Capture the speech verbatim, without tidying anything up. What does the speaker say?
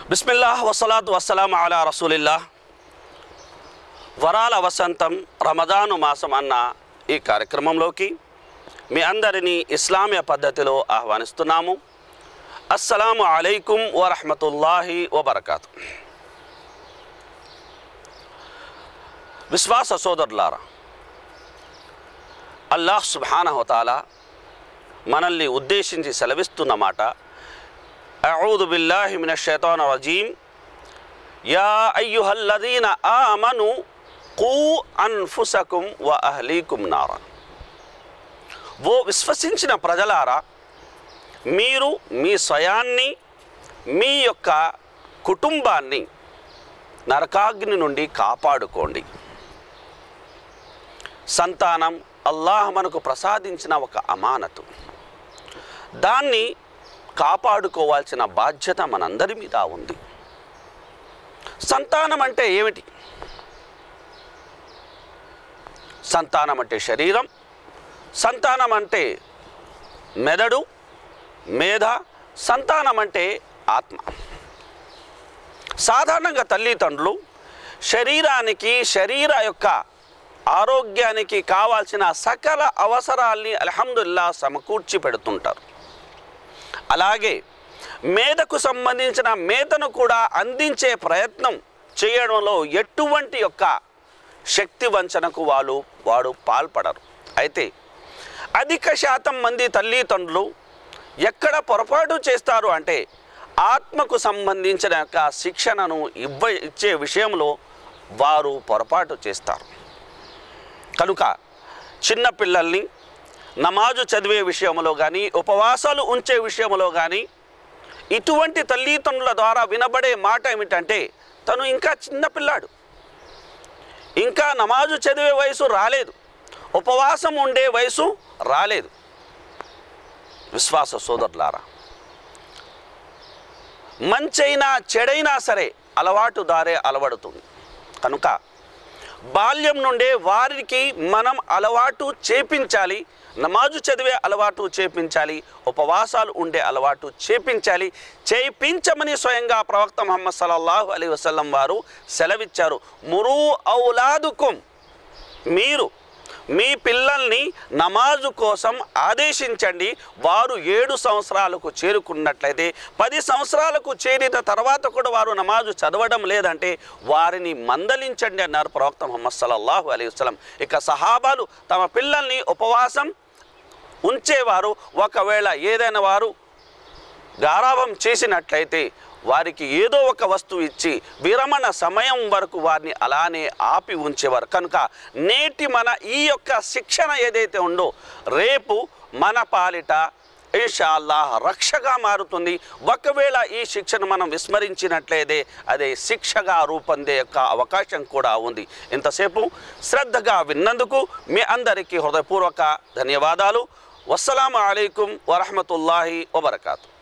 బిస్మిల్లాహ్ వస్సలాతు వస్సలాము అలా రసూలిల్లాహ్. వరాల వసంతం రమజాను మాసం అన్న ఈ కార్యక్రమంలోకి మీ అందరినీ ఇస్లామీయ పద్ధతిలో ఆహ్వానిస్తున్నాము. అస్సలాము అలైకుం వరహ్మతుల్లాహి వబరకాతు. విశ్వాస సోదరులారా, అల్లాహ్ సుబ్హానహు వ తఆలా మనల్ని ఉద్దేశించి సెలవిస్తున్న మాట, అఊదు బిల్లాహి మినష్ షైతానిర్ రజీం. యా అయ్యుహల్లదీన ఆమను ఖూ అన్ఫుసకుం వ అహ్లీకుం నారా. ఓ విశ్వసించిన ప్రజలారా, మీరు మీ స్వయాన్ని మీ యొక్క కుటుంబాన్ని నరకాగ్ని నుండి కాపాడుకోండి. సంతానం అల్లాహ్ మనకు ప్రసాదించిన ఒక అమానతు. దాన్ని కాపాడుకోవాల్సిన బాధ్యత మనందరి మీద ఉంది. సంతానం అంటే ఏమిటి? సంతానం అంటే శరీరం, సంతానం అంటే మెదడు, మేధ, సంతానం అంటే ఆత్మ. సాధారణంగా తల్లిదండ్రులు శరీరానికి, శరీర యొక్క ఆరోగ్యానికి కావాల్సిన సకల అవసరాల్ని అల్హమ్దులిల్లాహ్ సమకూర్చి పెడుతుంటారు. అలాగే మేధకు సంబంధించిన మేధను కూడా అందించే ప్రయత్నం చేయడంలో ఎటువంటి యొక్క శక్తి వంచనకు వాళ్ళు వాడు పాల్పడరు. అయితే అధిక శాతం మంది తల్లిదండ్రులు ఎక్కడ పొరపాటు చేస్తారు అంటే ఆత్మకు సంబంధించిన యొక్క శిక్షణను ఇవ్వ ఇచ్చే విషయంలో వారు పొరపాటు చేస్తారు. కనుక చిన్నపిల్లల్ని నమాజు చదివే విషయంలో కానీ, ఉపవాసాలు ఉంచే విషయంలో కానీ ఇటువంటి తల్లిదండ్రుల ద్వారా వినబడే మాట ఏమిటంటే, తను ఇంకా చిన్నపిల్లాడు, ఇంకా నమాజు చదివే వయసు రాలేదు, ఉపవాసం ఉండే వయసు రాలేదు. విశ్వాస సోదరులారా, మంచైనా చెడైనా సరే అలవాటు దారే అలవడుతుంది. కనుక బాల్యం నుండే వారికి మనం అలవాటు చేపించాలి. నమాజు చదివే అలవాటు చేపించాలి, ఉపవాసాలు ఉండే అలవాటు చేపించాలి. చేయించమని స్వయంగా ప్రవక్త ముహమ్మద్ సల్లల్లాహు అలైహి వసల్లం వారు సెలవిచ్చారు. మురూ ఔలాదుకుం, మీరు మీ పిల్లల్ని నమాజు కోసం ఆదేశించండి. వారు ఏడు సంవత్సరాలకు చేరుకున్నట్లయితే, పది సంవత్సరాలకు చేరిన తర్వాత కూడా వారు నమాజు చదవడం లేదంటే వారిని మందలించండి అన్నారు ప్రవక్త ముహమ్మద్ సల్లల్లాహు అలైహి వసల్లం. ఇక సహాబాలు తమ పిల్లల్ని ఉపవాసం ఉంచేవారు. ఒకవేళ ఏదైనా వారు గారాబం చేసినట్లయితే వారికి ఏదో ఒక వస్తువు ఇచ్చి విరమణ సమయం వరకు వారిని అలానే ఆపి ఉంచేవారు. కనుక నేటి మన ఈ యొక్క శిక్షణ ఏదైతే ఉందో రేపు మన పాలిట ఇన్షాల్లాహ్ రక్షగా మారుతుంది. ఒకవేళ ఈ శిక్షను మనం విస్మరించినట్లయితే అదే శిక్షగా రూపొందే యొక్క అవకాశం కూడా ఉంది. ఇంతసేపు శ్రద్ధగా విన్నందుకు మీ అందరికీ హృదయపూర్వక ధన్యవాదాలు. వస్సలాము అలైకుం వరహ్మతుల్లాహి వబరకాతు.